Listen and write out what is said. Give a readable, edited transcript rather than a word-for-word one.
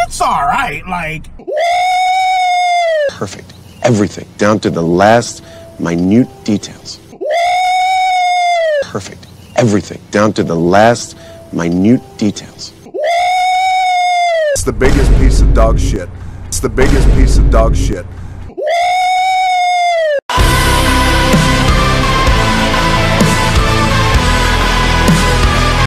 it's all right. Like, perfect. Everything, down to the last minute details. Perfect. Everything, down to the last minute details. It's the biggest piece of dog shit. It's the biggest piece of dog shit.